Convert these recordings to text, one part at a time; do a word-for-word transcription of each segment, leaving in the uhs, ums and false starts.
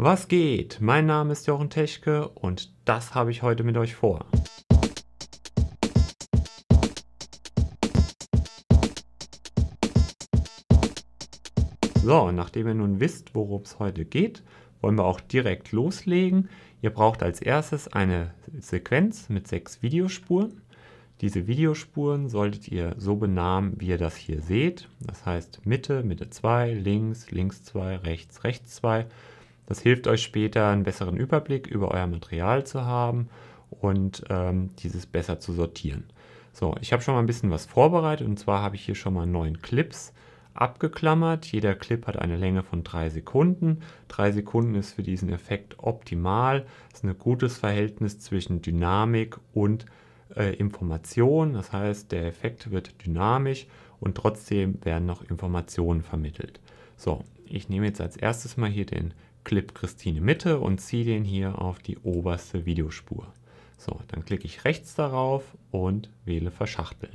Was geht? Mein Name ist Jochen Techke und das habe ich heute mit euch vor. So, nachdem ihr nun wisst, worum es heute geht, wollen wir auch direkt loslegen. Ihr braucht als erstes eine Sequenz mit sechs Videospuren. Diese Videospuren solltet ihr so benamen, wie ihr das hier seht. Das heißt Mitte, Mitte zwei, links, links zwei, rechts, rechts zwei. Das hilft euch später, einen besseren Überblick über euer Material zu haben und ähm, dieses besser zu sortieren. So, ich habe schon mal ein bisschen was vorbereitet, und zwar habe ich hier schon mal neun Clips abgeklammert. Jeder Clip hat eine Länge von drei Sekunden. drei Sekunden ist für diesen Effekt optimal. Das ist ein gutes Verhältnis zwischen Dynamik und äh, Information. Das heißt, der Effekt wird dynamisch und trotzdem werden noch Informationen vermittelt. So, ich nehme jetzt als erstes mal hier den Clip Christine Mitte und ziehe den hier auf die oberste Videospur. So, dann klicke ich rechts darauf und wähle Verschachteln.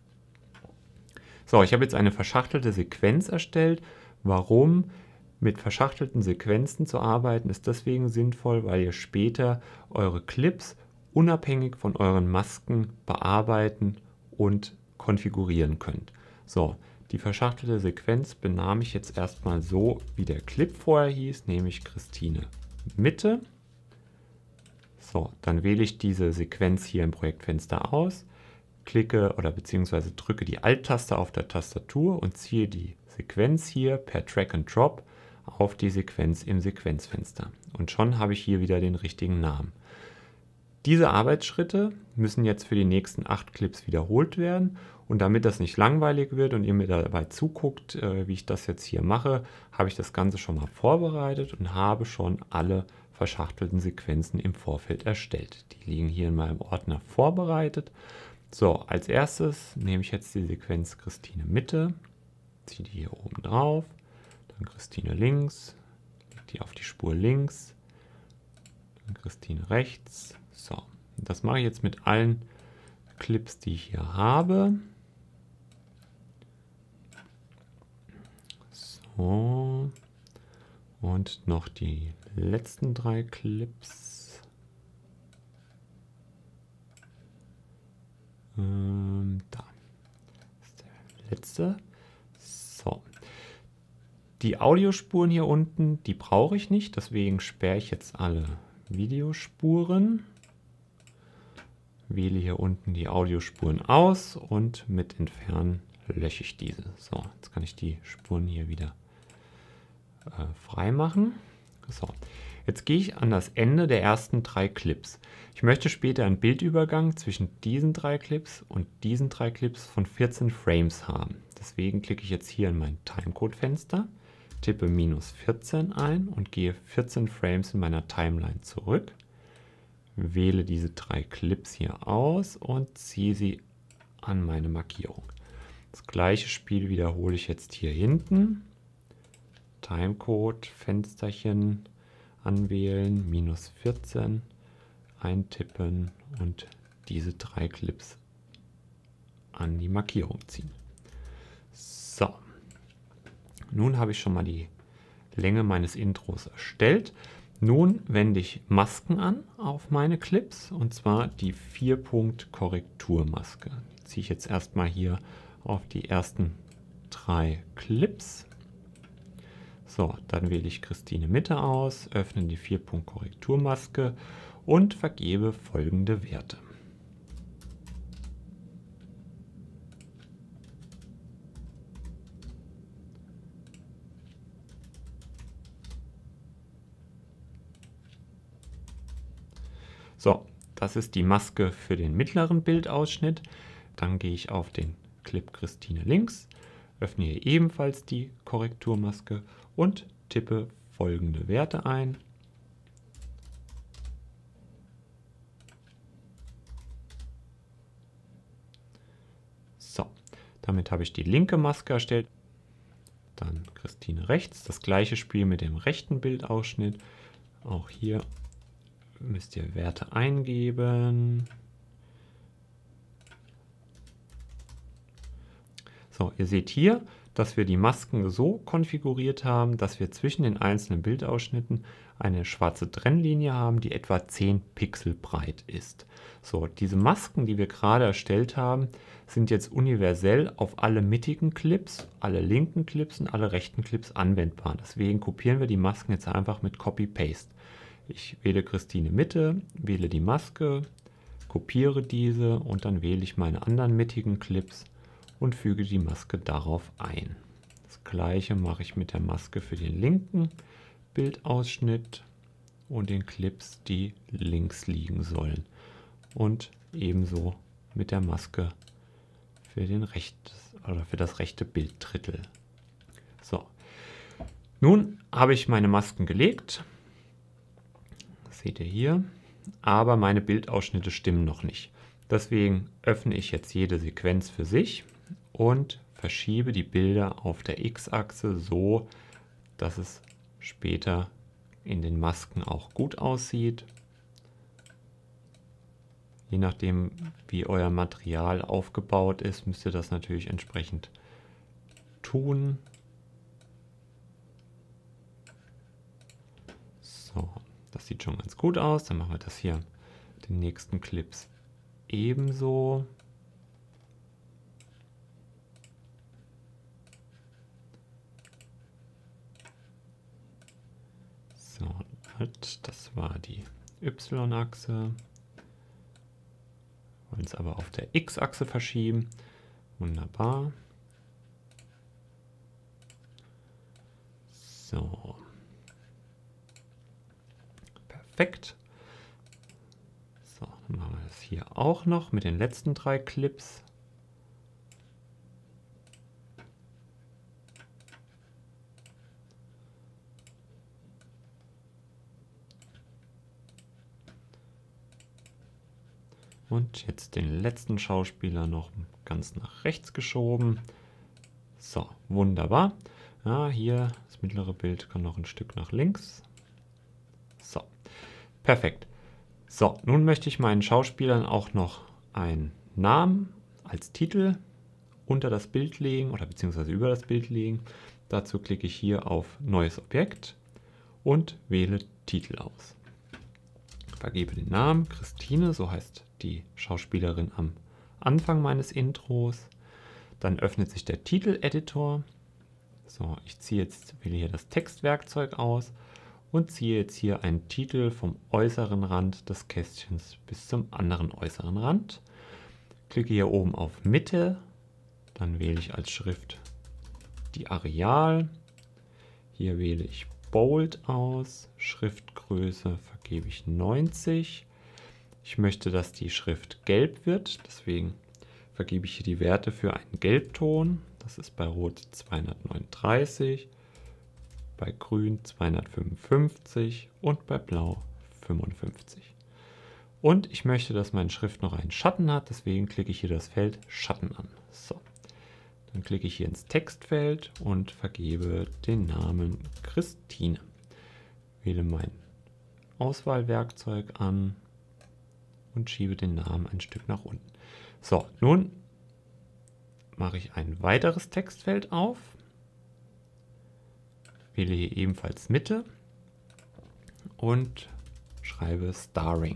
So, ich habe jetzt eine verschachtelte Sequenz erstellt. Warum? Mit verschachtelten Sequenzen zu arbeiten ist deswegen sinnvoll, weil ihr später eure Clips unabhängig von euren Masken bearbeiten und konfigurieren könnt. So, die verschachtelte Sequenz benahm ich jetzt erstmal so, wie der Clip vorher hieß, nämlich Christine Mitte. So, dann wähle ich diese Sequenz hier im Projektfenster aus, klicke oder beziehungsweise drücke die Alt-Taste auf der Tastatur und ziehe die Sequenz hier per Drag and Drop auf die Sequenz im Sequenzfenster. Und schon habe ich hier wieder den richtigen Namen. Diese Arbeitsschritte müssen jetzt für die nächsten acht Clips wiederholt werden, und damit das nicht langweilig wird und ihr mir dabei zuguckt, äh, wie ich das jetzt hier mache, habe ich das Ganze schon mal vorbereitet und habe schon alle verschachtelten Sequenzen im Vorfeld erstellt. Die liegen hier in meinem Ordner vorbereitet. So, als erstes nehme ich jetzt die Sequenz Christine Mitte, ziehe die hier oben drauf, dann Christine links, lege die auf die Spur links, dann Christine rechts. So, das mache ich jetzt mit allen Clips, die ich hier habe. So, und noch die letzten drei Clips. Ähm, da ist der letzte. So, die Audiospuren hier unten, die brauche ich nicht, deswegen sperre ich jetzt alle Videospuren. Wähle hier unten die Audiospuren aus und mit Entfernen lösche ich diese. So, jetzt kann ich die Spuren hier wieder äh, frei machen. So, jetzt gehe ich an das Ende der ersten drei Clips. Ich möchte später einen Bildübergang zwischen diesen drei Clips und diesen drei Clips von vierzehn Frames haben. Deswegen klicke ich jetzt hier in mein Timecode-Fenster, tippe minus vierzehn ein und gehe vierzehn Frames in meiner Timeline zurück. Wähle diese drei Clips hier aus und ziehe sie an meine Markierung. Das gleiche Spiel wiederhole ich jetzt hier hinten. Timecode, Fensterchen anwählen, minus vierzehn, eintippen und diese drei Clips an die Markierung ziehen. So, nun habe ich schon mal die Länge meines Intros erstellt. Nun wende ich Masken an auf meine Clips, und zwar die vier Punkt Korrekturmaske. Die ziehe ich jetzt erstmal hier auf die ersten drei Clips. So, dann wähle ich Christine Mitte aus, öffne die vier Punkt Korrekturmaske und vergebe folgende Werte. So, das ist die Maske für den mittleren Bildausschnitt. Dann gehe ich auf den Clip Christine links, öffne hier ebenfalls die Korrekturmaske und tippe folgende Werte ein. So, damit habe ich die linke Maske erstellt. Dann Christine rechts, das gleiche Spiel mit dem rechten Bildausschnitt. Auch hier müsst ihr Werte eingeben. So, ihr seht hier, dass wir die Masken so konfiguriert haben, dass wir zwischen den einzelnen Bildausschnitten eine schwarze Trennlinie haben, die etwa zehn Pixel breit ist. So, diese Masken, die wir gerade erstellt haben, sind jetzt universell auf alle mittigen Clips, alle linken Clips und alle rechten Clips anwendbar. Deswegen kopieren wir die Masken jetzt einfach mit Copy-Paste. Ich wähle Christine Mitte, wähle die Maske, kopiere diese und dann wähle ich meine anderen mittigen Clips und füge die Maske darauf ein. Das gleiche mache ich mit der Maske für den linken Bildausschnitt und den Clips, die links liegen sollen. Und ebenso mit der Maske für, den rechtes, oder für das rechte Bilddrittel. So. Nun habe ich meine Masken gelegt. Das seht ihr hier. Aber meine Bildausschnitte stimmen noch nicht. Deswegen öffne ich jetzt jede Sequenz für sich und verschiebe die Bilder auf der X-Achse so, dass es später in den Masken auch gut aussieht. Je nachdem, wie euer Material aufgebaut ist, müsst ihr das natürlich entsprechend tun. So, das sieht schon ganz gut aus. Dann machen wir das hier den nächsten Clips ebenso. So, das war die Y-Achse. Wollen es aber auf der X-Achse verschieben. Wunderbar. So. Perfekt. So, dann machen wir das hier auch noch mit den letzten drei Clips. Und jetzt den letzten Schauspieler noch ganz nach rechts geschoben. So, wunderbar. Ja, hier das mittlere Bild kann noch ein Stück nach links. So, perfekt. So, nun möchte ich meinen Schauspielern auch noch einen Namen als Titel unter das Bild legen oder beziehungsweise über das Bild legen. Dazu klicke ich hier auf Neues Objekt und wähle Titel aus. Vergebe den Namen Christine, so heißt die Schauspielerin am Anfang meines Intros. Dann öffnet sich der Titel-Editor. So, ich ziehe jetzt, wähle hier das Textwerkzeug aus und ziehe jetzt hier einen Titel vom äußeren Rand des Kästchens bis zum anderen äußeren Rand. Klicke hier oben auf Mitte, dann wähle ich als Schrift die Arial. Hier wähle ich Bold aus, Schriftgröße vergebe ich neunzig. Ich möchte, dass die Schrift gelb wird, deswegen vergebe ich hier die Werte für einen Gelbton. Das ist bei Rot zweihundertneununddreißig, bei Grün zweihundertfünfundfünfzig und bei Blau fünfundfünfzig. Und ich möchte, dass meine Schrift noch einen Schatten hat, deswegen klicke ich hier das Feld Schatten an. So. Dann klicke ich hier ins Textfeld und vergebe den Namen Christine. Wähle mein Auswahlwerkzeug an und schiebe den Namen ein Stück nach unten. So, nun mache ich ein weiteres Textfeld auf, wähle hier ebenfalls Mitte und schreibe Starring.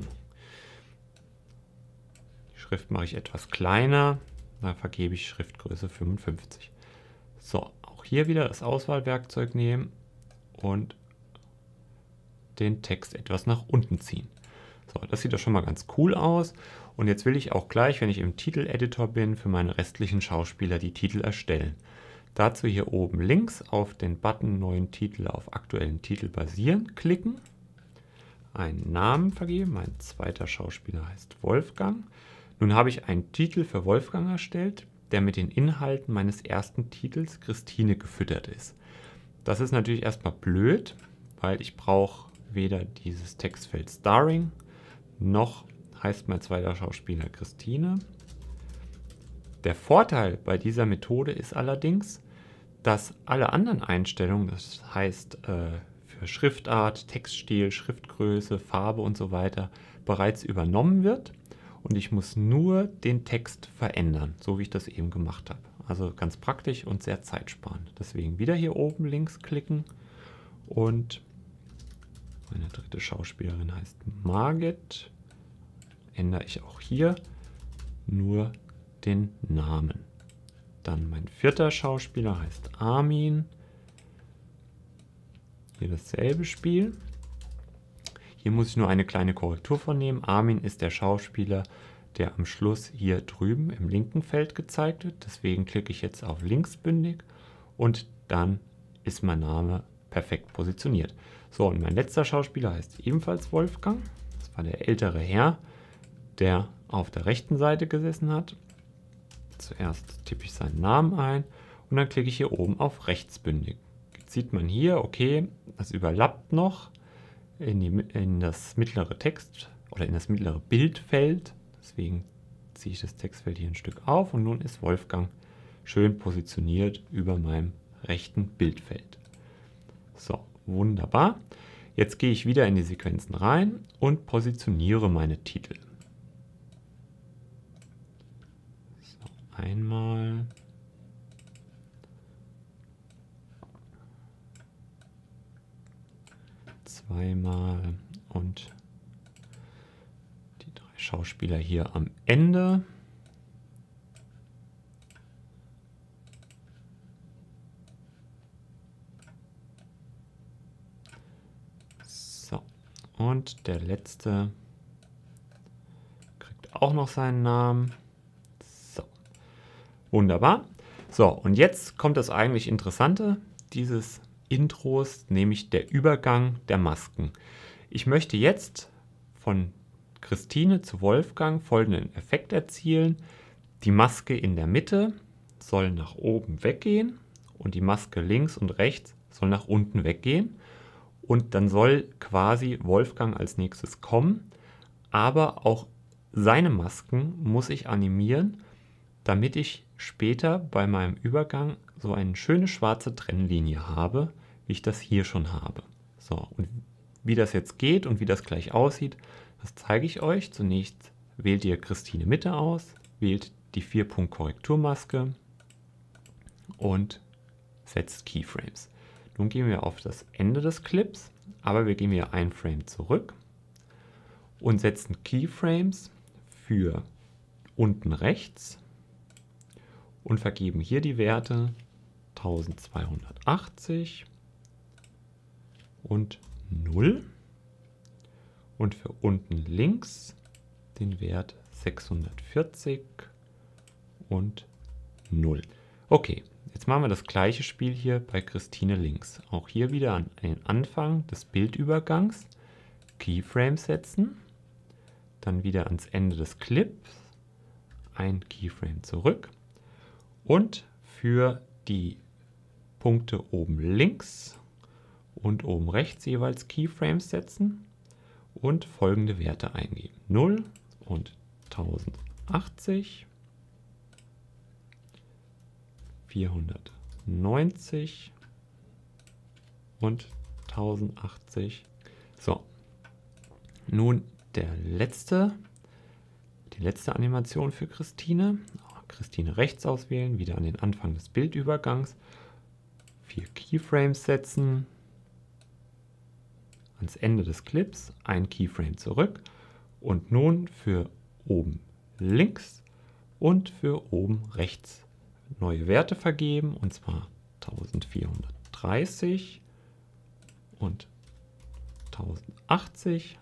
Die Schrift mache ich etwas kleiner. Da vergebe ich Schriftgröße fünfundfünfzig. So, auch hier wieder das Auswahlwerkzeug nehmen und den Text etwas nach unten ziehen. So, das sieht doch schon mal ganz cool aus. Und jetzt will ich auch gleich, wenn ich im Titel-Editor bin, für meine restlichen Schauspieler die Titel erstellen. Dazu hier oben links auf den Button Neuen Titel auf aktuellen Titel basieren klicken. Einen Namen vergeben. Mein zweiter Schauspieler heißt Wolfgang. Nun habe ich einen Titel für Wolfgang erstellt, der mit den Inhalten meines ersten Titels Christine gefüttert ist. Das ist natürlich erstmal blöd, weil ich brauche weder dieses Textfeld Starring, noch heißt mein zweiter Schauspieler Christine. Der Vorteil bei dieser Methode ist allerdings, dass alle anderen Einstellungen, das heißt äh, für Schriftart, Textstil, Schriftgröße, Farbe und so weiter, bereits übernommen wird. Und ich muss nur den Text verändern, so wie ich das eben gemacht habe. Also ganz praktisch und sehr zeitsparend. Deswegen wieder hier oben links klicken und meine dritte Schauspielerin heißt Margit. Ändere ich auch hier nur den Namen. Dann mein vierter Schauspieler heißt Armin. Hier dasselbe Spiel. Hier muss ich nur eine kleine Korrektur vornehmen. Armin ist der Schauspieler, der am Schluss hier drüben im linken Feld gezeigt wird. Deswegen klicke ich jetzt auf linksbündig und dann ist mein Name perfekt positioniert. So, und mein letzter Schauspieler heißt ebenfalls Wolfgang. Das war der ältere Herr, der auf der rechten Seite gesessen hat. Zuerst tippe ich seinen Namen ein und dann klicke ich hier oben auf rechtsbündig. Jetzt sieht man hier, okay, das überlappt noch in, die, in das mittlere Text oder in das mittlere Bildfeld. Deswegen ziehe ich das Textfeld hier ein Stück auf und nun ist Wolfgang schön positioniert über meinem rechten Bildfeld. So, wunderbar. Jetzt gehe ich wieder in die Sequenzen rein und positioniere meine Titel. So, einmal. Zweimal und die drei Schauspieler hier am Ende. So, und der letzte kriegt auch noch seinen Namen. So, wunderbar. So, und jetzt kommt das eigentlich Interessante dieses Intros, nämlich der Übergang der Masken. Ich möchte jetzt von Christine zu Wolfgang folgenden Effekt erzielen. Die Maske in der Mitte soll nach oben weggehen und die Maske links und rechts soll nach unten weggehen. Und dann soll quasi Wolfgang als nächstes kommen, aber auch seine Masken muss ich animieren, damit ich später bei meinem Übergang so eine schöne schwarze Trennlinie habe, wie ich das hier schon habe. So, und wie das jetzt geht und wie das gleich aussieht, das zeige ich euch. Zunächst wählt ihr Christine Mitte aus, wählt die vier Punkt Korrekturmaske und setzt Keyframes. Nun gehen wir auf das Ende des Clips, aber wir gehen wieder ein Frame zurück und setzen Keyframes für unten rechts und vergeben hier die Werte eintausendzweihundertachtzig und null und für unten links den Wert sechshundertvierzig und null. Okay, jetzt machen wir das gleiche Spiel hier bei Christine links. Auch hier wieder an den Anfang des Bildübergangs Keyframes setzen, dann wieder ans Ende des Clips ein Keyframe zurück und für die Punkte oben links und oben rechts jeweils Keyframes setzen und folgende Werte eingeben. null und tausendachtzig, vierhundertneunzig und tausendachtzig. So, nun der letzte, die letzte Animation für Christine. Christine rechts auswählen, wieder an den Anfang des Bildübergangs, vier Keyframes setzen, ans Ende des Clips ein Keyframe zurück und nun für oben links und für oben rechts neue Werte vergeben, und zwar eintausendvierhundertdreißig und tausendachtzig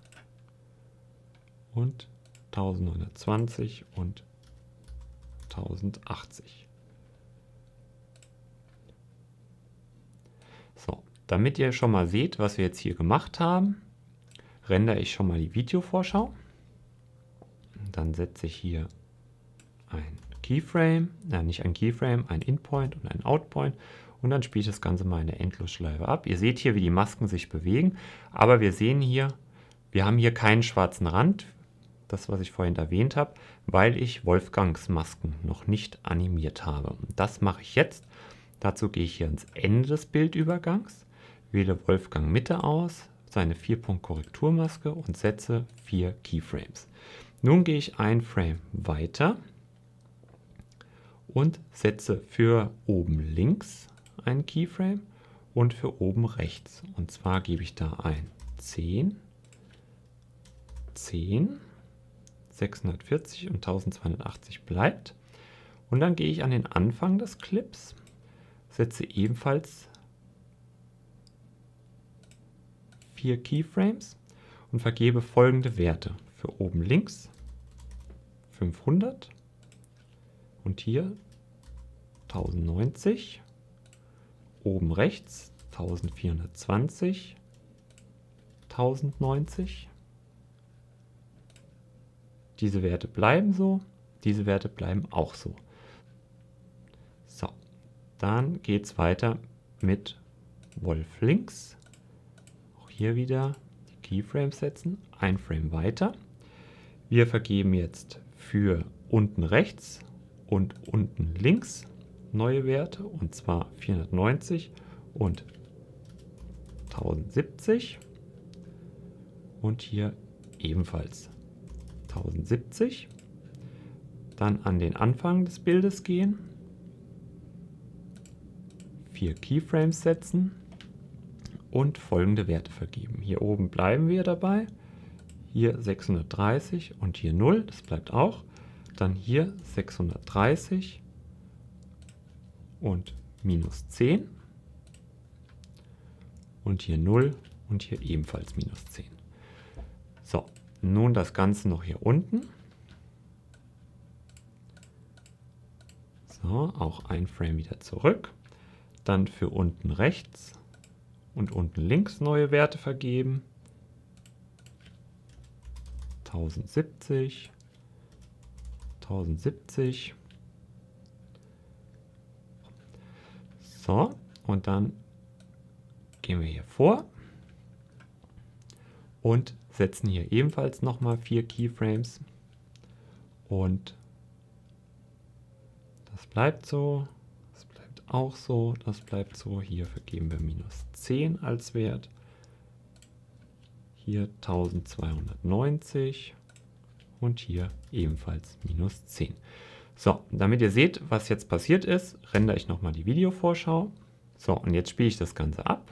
und eintausendneunhundertzwanzig und tausendachtzig. So, damit ihr schon mal seht, was wir jetzt hier gemacht haben, rendere ich schon mal die Videovorschau. Dann setze ich hier ein Keyframe, nein, nicht ein Keyframe, ein In-Point und ein Out-Point und dann spiele ich das Ganze mal in der Endlosschleife ab. Ihr seht hier, wie die Masken sich bewegen, aber wir sehen hier, wir haben hier keinen schwarzen Rand, das, was ich vorhin erwähnt habe, weil ich Wolfgangs Masken noch nicht animiert habe. Und das mache ich jetzt. Dazu gehe ich hier ans Ende des Bildübergangs, wähle Wolfgang Mitte aus, seine vier Punkt Korrekturmaske und setze vier Keyframes. Nun gehe ich ein Frame weiter und setze für oben links einen Keyframe und für oben rechts. Und zwar gebe ich da ein zehn, zehn, sechshundertvierzig und eintausendzweihundertachtzig bleibt. Und dann gehe ich an den Anfang des Clips, setze ebenfalls vier Keyframes und vergebe folgende Werte. Für oben links fünfhundert und hier tausendneunzig, oben rechts eintausendvierhundertzwanzig, tausendneunzig. Diese Werte bleiben so, diese Werte bleiben auch so. So, dann geht es weiter mit Wolf links. Auch hier wieder die Keyframes setzen, ein Frame weiter. Wir vergeben jetzt für unten rechts und unten links neue Werte, und zwar vierhundertneunzig und tausendsiebzig und hier ebenfalls tausendsiebzig. Dann an den Anfang des Bildes gehen, vier Keyframes setzen und folgende Werte vergeben. Hier oben bleiben wir dabei, hier sechshundertdreißig und hier null, das bleibt auch. Dann hier sechshundertdreißig und minus zehn und hier null und hier ebenfalls minus zehn. So, nun das Ganze noch hier unten. So, auch ein Frame wieder zurück. Dann für unten rechts und unten links neue Werte vergeben. tausendsiebzig, tausendsiebzig. So, und dann gehen wir hier vor und setzen hier ebenfalls nochmal vier Keyframes und das bleibt so, das bleibt auch so, das bleibt so. Hier vergeben wir minus zehn als Wert. Hier eintausendzweihundertneunzig und hier ebenfalls minus zehn. So, damit ihr seht, was jetzt passiert ist, rendere ich nochmal die Videovorschau. So, und jetzt spiele ich das Ganze ab.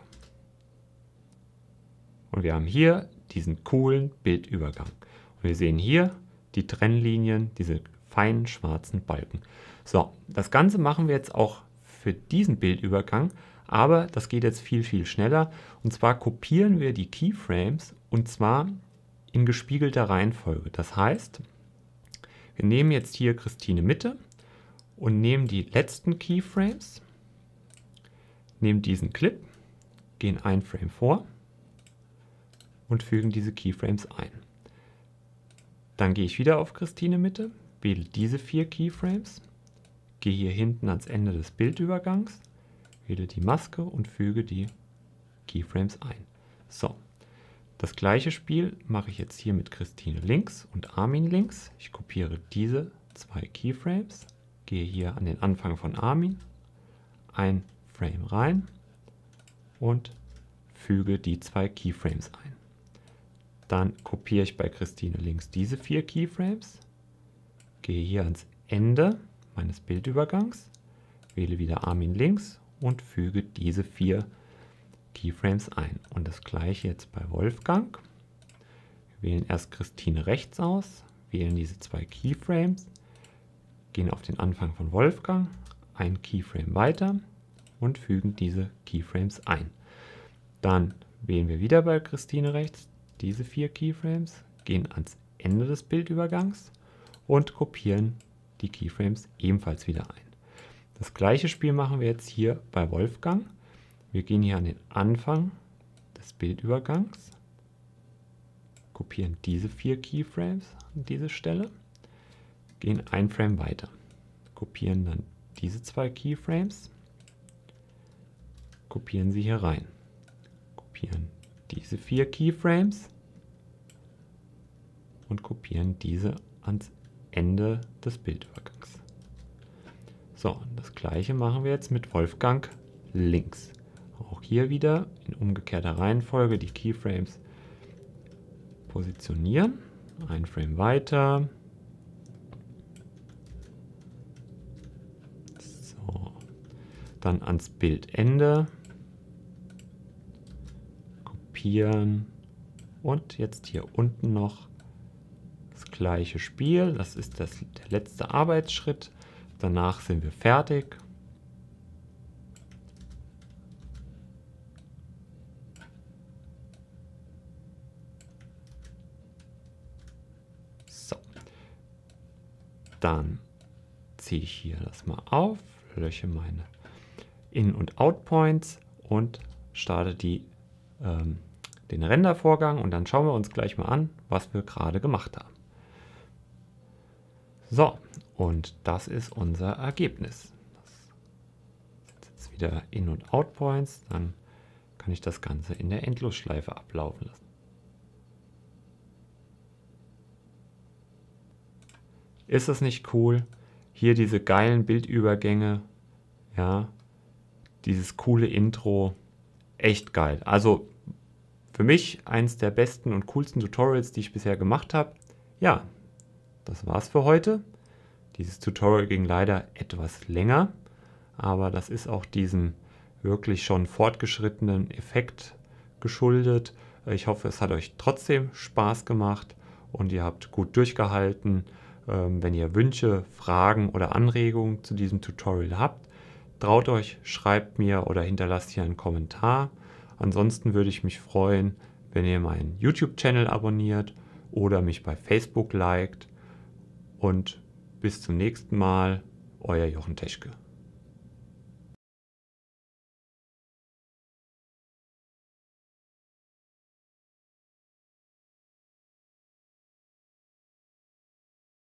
Und wir haben hier diesen coolen Bildübergang. Und wir sehen hier die Trennlinien, diese feinen schwarzen Balken. So, das Ganze machen wir jetzt auch für diesen Bildübergang, aber das geht jetzt viel, viel schneller. Und zwar kopieren wir die Keyframes und zwar in gespiegelter Reihenfolge. Das heißt, wir nehmen jetzt hier Christine Mitte und nehmen die letzten Keyframes, nehmen diesen Clip, gehen ein Frame vor und fügen diese Keyframes ein. Dann gehe ich wieder auf Christine Mitte, wähle diese vier Keyframes, gehe hier hinten ans Ende des Bildübergangs, wähle die Maske und füge die Keyframes ein. So, das gleiche Spiel mache ich jetzt hier mit Christine links und Armin links. Ich kopiere diese zwei Keyframes, gehe hier an den Anfang von Armin, ein Frame rein und füge die zwei Keyframes ein. Dann kopiere ich bei Christine links diese vier Keyframes, gehe hier ans Ende meines Bildübergangs, wähle wieder Armin links und füge diese vier Keyframes ein. Und das gleiche jetzt bei Wolfgang. Wir wählen erst Christine rechts aus, wählen diese zwei Keyframes, gehen auf den Anfang von Wolfgang, ein Keyframe weiter und fügen diese Keyframes ein. Dann wählen wir wieder bei Christine rechts diese vier Keyframes, gehen ans Ende des Bildübergangs und kopieren die Keyframes ebenfalls wieder ein. Das gleiche Spiel machen wir jetzt hier bei Wolfgang. Wir gehen hier an den Anfang des Bildübergangs, kopieren diese vier Keyframes an diese Stelle, gehen ein Frame weiter, kopieren dann diese zwei Keyframes, kopieren sie hier rein, kopieren diese vier Keyframes und kopieren diese ans Ende des Bildübergangs. So, das gleiche machen wir jetzt mit Wolfgang links. Auch hier wieder in umgekehrter Reihenfolge die Keyframes positionieren. Ein Frame weiter. dann ans Bildende, kopieren und jetzt hier unten noch das gleiche Spiel. Das ist das, der letzte Arbeitsschritt. Danach sind wir fertig. So. Dann ziehe ich hier das mal auf, lösche meine In- und Out-Points und starte die, ähm, den Rendervorgang und dann schauen wir uns gleich mal an, was wir gerade gemacht haben. So, und das ist unser Ergebnis. Das sind jetzt wieder In- und Out-Points, dann kann ich das Ganze in der Endlosschleife ablaufen lassen. Ist es nicht cool? Hier diese geilen Bildübergänge, ja, dieses coole Intro, echt geil. Also für mich eins der besten und coolsten Tutorials, die ich bisher gemacht habe. Ja, das war's für heute. Dieses Tutorial ging leider etwas länger, aber das ist auch diesem wirklich schon fortgeschrittenen Effekt geschuldet. Ich hoffe, es hat euch trotzdem Spaß gemacht und ihr habt gut durchgehalten. Wenn ihr Wünsche, Fragen oder Anregungen zu diesem Tutorial habt, traut euch, schreibt mir oder hinterlasst hier einen Kommentar. Ansonsten würde ich mich freuen, wenn ihr meinen YouTube-Channel abonniert oder mich bei Facebook liked. Und bis zum nächsten Mal, euer Jochen Teschke.